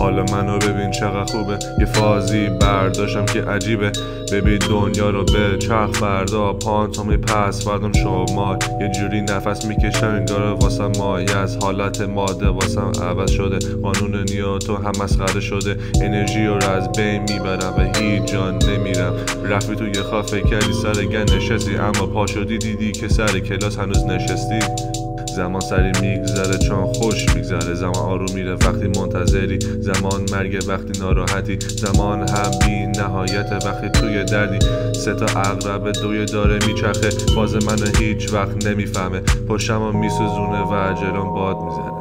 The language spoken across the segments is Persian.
حالا منو ببین چقدر خوبه، یه فازی برداشتم که عجیبه. ببین دنیا رو به چرخ فردا، پانتومی پس فردام شما. یه جوری نفس میکشم انگار واسم مایه از حالت ماده واسم عوض شده. قانون نیوتن هم مسخره شده، انرژی رو از بین میبرم و هیچ جا نمیرم. رفتی تو یه خواب فکر کردی سر گن نشستی، اما پا شدی دیدی که سر کلاس هنوز نشستی. زمان سری میگذره چون خوش میگذره، زمان آروم میره وقتی منتظری، زمان مرگ وقتی ناراحتی، زمان هم بی نهایت وقتی توی دردی. سه تا عقرب دوی داره میچرخه، فاز منو هیچ وقت نمیفهمه، پشتمو میسوزونه و جلوم باد میزنه.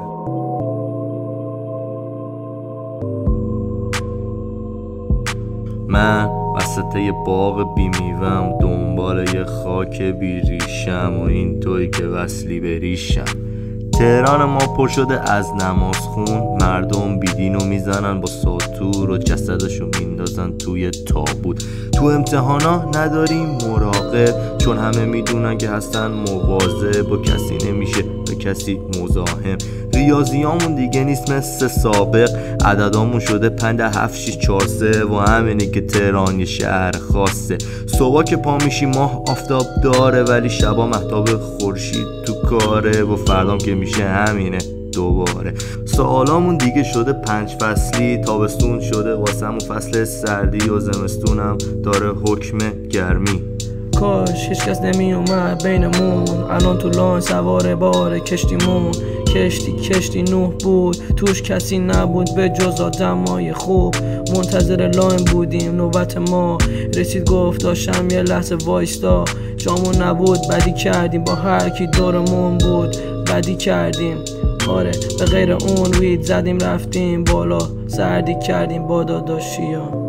من وسط یه باغ بیمیوم، دنبال یه خاک بیریشم و این توی که وصلی بریشم. تهران ما پر شده از نماز خون، مردم بیدینو میزنن با ساتور و جسدشو میندازن توی تابوت. تو امتحانا نداریم مراقب، چون همه میدونن که هستن مواظب و کسی نمیشه به کسی مزاحم. ریاضیامون دیگه نیست مثل سابق، عددامون شده 5 7 6 4 3 و همینه که تهران یه شهر خاصه. صبح که پا میشی ماه آفتاب داره، ولی شبا مهتاب خورشید تو کاره و فردام که میشه همینه دوباره. سوالامون دیگه شده 5 فصلی، تابستون شده واسمون فصل سردی و زمستونم داره حکم گرمی. کاش هیچ کس نمی اومد بینمون، الان تو لان سوار بار کشتیمون. کشتی نوح بود، توش کسی نبود به جز آدمای خوب. منتظر لاین بودیم نوبت ما رسید، گفت داشتم یه لحظه وایستا. جامون نبود بدی کردیم با هر کی دورمون بود، بدی کردیم آره به غیر اون وید زدیم رفتیم بالا، سردی کردیم با داداشیا.